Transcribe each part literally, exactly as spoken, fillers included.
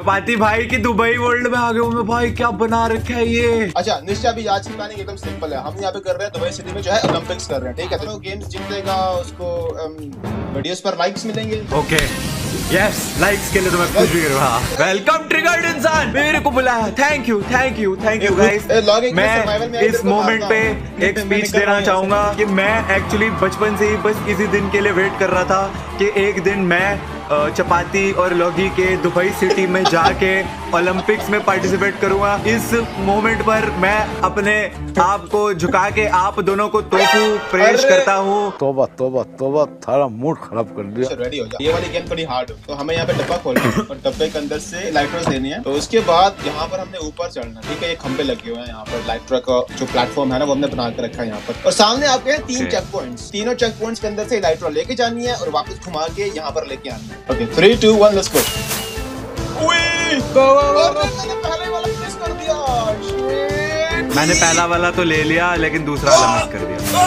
चपाती भाई की Dubai world में आ गए हूँ मैं भाई, क्या बना रखा है ये। अच्छा निश्चय, अभी आज की प्लानिंग एकदम सिंपल है। हम यहाँ पे कर रहे हैं दुबई सिटी में जो है ओलंपिक्स कर रहे हैं, ठीक है। तो गेम्स जीतेगा उसको वीडियोस पर लाइक्स मिलेंगे। ओके यस, लाइक्स के लिए तो मैं कुछ भी करूँगा। वेलकम ट्रिगर्ड इंसान, मेरे को बुलाया, thank you thank you thank you guys. मैं इस मोमेंट पे एक स्पीच देना चाहूंगा कि मैं एक्चुअली बचपन से ही बस इसी दिन के लिए वेट कर रहा था कि एक दिन मैं चपाती और लौकी के दुबई सिटी में जाके ओलंपिक्स में पार्टिसिपेट करूंगा। इस मोमेंट पर मैं अपने आप को झुका के आप दोनों को तोफू प्रेश करता हूँ। तोबा तोबा तोबा, थारा मूड खराब कर दिया। रेडी हो जा, ये वाली गेम थोड़ी हार्ड है। तो हमें यहाँ पे डब्बा खोलना है और डब्बे के अंदर से लाइटर्स लेनी है। तो उसके बाद यहाँ पर हमने ऊपर चढ़ना, ठीक है। ये खंबे लगे हुए हैं यहाँ पर, लाइटर का जो प्लेटफॉर्म है ना वो हमने बना के रखा है यहाँ पर। और सामने आपके तीन चेक पॉइंट्स, तीनों चेक पॉइंट्स के अंदर से लाइटर लेके जानी है और वापस घुमा के यहाँ पर लेके आनी है। Okay three two one let's go. मैंने पहले वाला मिस कर दिया। मैंने पहला वाला तो ले लिया लेकिन दूसरा वाला मिस कर दिया।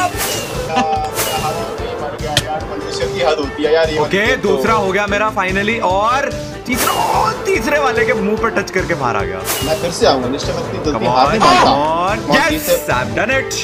की हद होती है यार। ओके दूसरा हो गया मेरा फाइनली, और तीसरा तीसरे वाले के मुंह पर टच करके बाहर आ गया। मैं फिर से आऊंगा निश्चय, मैं इतनी जल्दी Come हार नहीं on, मानता। come on. Yes, I've done it.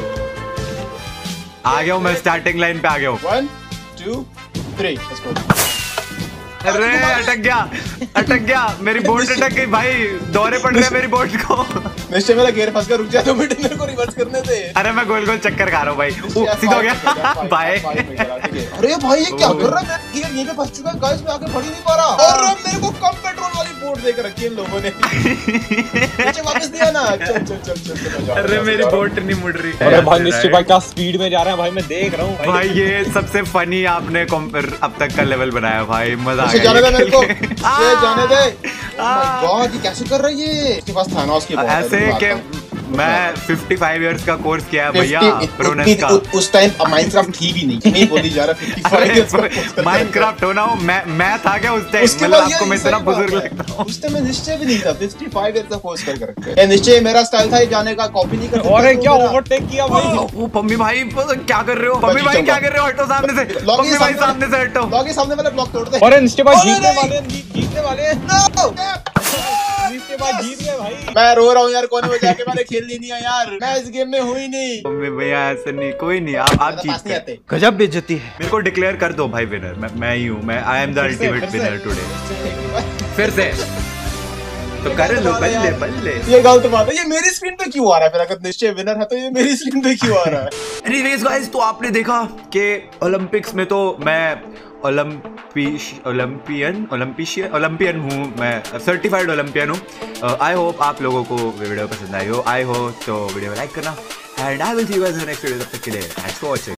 आ गया हूँ मैं, स्टार्टिंग लाइन पे आ गया हूँ। One two three let's go. अरे अटक गया अटक गया मेरी बोट अटक गई भाई, दौरे पड़ रहे मेरी बोट को। निश्चय मेरा गियर फंस गया, रुक जा दो मिनट, मेरे को रिवर्स करने दे। अरे मैं गोल गोल चक्कर खा रहा हूँ भाई, सीधा हो गया भाई। अरे भाई ये क्या कर रहा है, गियर यहीं पे फंस चुका है गाइस, मैं आगे बढ़ ही नहीं पा रहा। और मेरे को कम पेट्रोल वाली बोट देकर रखी है इन लोगों ने। मुझे वापस दिया ना, चल चल चल चल। अरे मेरी बोट नहीं मुड़ रही। अरे भाई निश्चय भाई क्या स्पीड में जा रहा है भाई, मैं देख रहा हूँ भाई। ये सबसे फनी आपने अब तक का लेवल बनाया भाई, मजा आ गया। जाने दे मेरे को, ये जाने दे। ओह माय गॉड ये कैसे कर रही है, इसके पास थानोस की बॉल है। ऐसे के मैं पचपन इयर्स का कोर्स किया है भैया प्रोनेस का। उस टाइम माइनक्राफ्ट थी भी नहीं, नहीं बोली जा रहा पचपन। माइनक्राफ्ट होना हो, मैं मैं था क्या उस टाइम, मतलब आपको मैं इतना बुजुर्ग लगता हूँ। उस टाइम मैं निश्चय भी नहीं था, पचपन इयर्स का कोर्स कर रखा है। ये निश्चय मेरा स्टाइल था, ये जाने का कॉपी नहीं कर सकता। अरे क्या ओवरटेक किया भाई। ओ पम्मी भाई क्या कर रहे हो, पम्मी भाई क्या कर रहे हो, हटो सामने से, पम्मी भाई सामने से हटो। लॉगी सामने वाले ब्लॉक तोड़ दे। अरे निश्चय भाई जीतने वाले जीतने वाले निश्चय भाई जीत गए भाई। मैं रो रहा हूँ यार, कोने में जाके मैंने खेल ली नहीं है यार, मैं इस गेम में हुई नहीं। मम्मी भैया ऐसे नहीं, कोई नहीं, आप आप जीत गए। गजब बेइज्जती है। मेरे को डिक्लेयर कर दो भाई विनर, मैं मैं ही हूँ, मैं I am the ultimate winner today. फिर से तो कर लो, बल्ले बल्ले। ये गलत बात है, ये मेरी स्क्रीन पे क्यों आ रहा है फिर, अगर निश्चय विनर है तो ये मेरी स्क्रीन पे क्यों आ रहा है। एनीवेज गाइस, तो आपने देखा कि ओलंपिक्स में तो मैं ओलंपिश ओलंपियन ओलंपिशियन ओलंपियन हूँ, मैं सर्टिफाइड ओलंपियन हूँ। आई होप आप लोगों को वीडियो पसंद आई हो, आई हो तो वीडियो को लाइक करना, and I will see you guys in the next video. तब तक के लिए थैंक्स फॉर वॉचिंग।